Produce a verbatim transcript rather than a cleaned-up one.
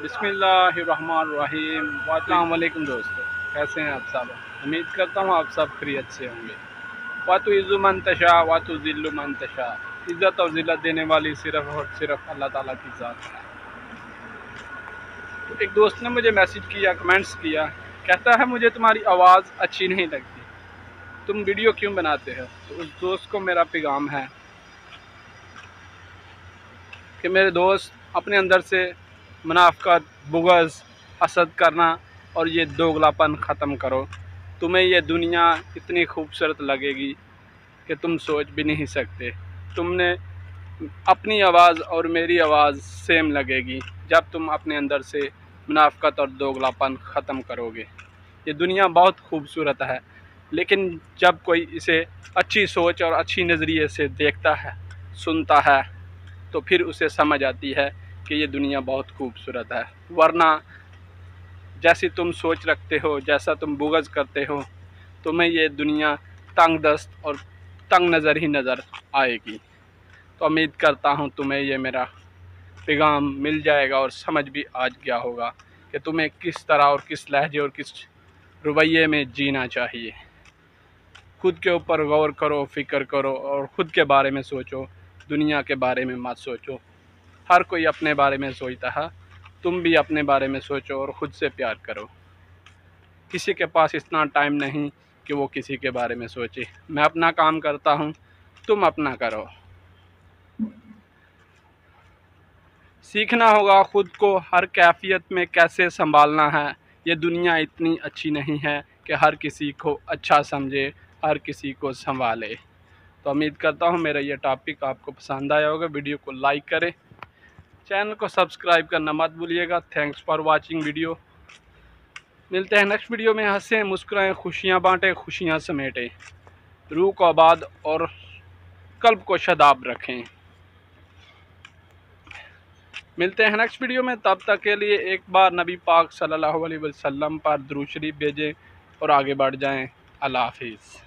بسم اللہ الرحمن الرحیم۔ السلام علیکم دوستو، کیسے ہیں آپ سب؟ امید کرتا ہوں آپ سب خیریت سے ہوں گے۔ وَتُعِزُّ مَن تَشَاءُ وَتُذِلُّ مَن تَشَاءُ، عزت اور ذلت دینے والی صرف اور صرف اللہ تعالیٰ کی ذات ہے۔ تو ایک دوست نے مجھے میسج کیا، کمنٹس کیا، کہتا ہے مجھے تمہاری آواز اچھی نہیں لگتی، تم ویڈیو کیوں بناتے ہو؟ تو اس دوست کو میرا پیغام ہے کہ میرے دوست، اپنے اندر سے منافقت، بغض، حسد کرنا اور یہ دوگلاپن ختم کرو۔ تمہیں یہ دنیا اتنی خوبصورت لگے گی کہ تم سوچ بھی نہیں سکتے۔ تم نے اپنی آواز اور میری آواز سیم لگے گی جب تم اپنے اندر سے منافقت اور دوگلاپن ختم کرو گے۔ یہ دنیا بہت خوبصورت ہے، لیکن جب کوئی اسے اچھی سوچ اور اچھی نظریے سے دیکھتا ہے، سنتا ہے، تو پھر اسے سمجھ آتی ہے کہ یہ دنیا بہت خوبصورت ہے۔ ورنہ جیسی تم سوچ رکھتے ہو، جیسا تم بغض کرتے ہو، تمہیں یہ دنیا تنگ دست اور تنگ نظر ہی نظر آئے گی۔ تو امید کرتا ہوں تمہیں یہ میرا پیغام مل جائے گا اور سمجھ بھی آج گیا ہوگا کہ تمہیں کس طرح اور کس لہجے اور کس رویے میں جینا چاہیے۔ خود کے اوپر غور کرو، فکر کرو اور خود کے بارے میں سوچو، دنیا کے بارے میں مت سوچو۔ ہر کوئی اپنے بارے میں سوچتا ہے، تم بھی اپنے بارے میں سوچو اور خود سے پیار کرو۔ کسی کے پاس اتنا ٹائم نہیں کہ وہ کسی کے بارے میں سوچے۔ میں اپنا کام کرتا ہوں، تم اپنا کرو۔ سیکھنا ہوگا خود کو ہر کیفیت میں کیسے سنبھالنا ہے۔ یہ دنیا اتنی اچھی نہیں ہے کہ ہر کسی کو اچھا سمجھے، ہر کسی کو سنبھالے۔ تو امید کرتا ہوں میرا یہ ٹاپک آپ کو پسند آیا ہوگا۔ ویڈیو کو لائک کریں، چینل کو سبسکرائب کرنا مت بھولیے گا۔ Thanks for watching video. ملتے ہیں نیکسٹ ویڈیو میں۔ ہنسیں، مسکرائیں، خوشیاں بانٹیں، خوشیاں سمیٹیں، روح کو آباد اور قلب کو شاداب رکھیں۔ ملتے ہیں نیکسٹ ویڈیو میں، تب تک کے لیے ایک بار نبی پاک صلی اللہ علیہ وسلم پر درود شریف بھیجیں اور آگے بڑھ جائیں۔ اللہ حافظ۔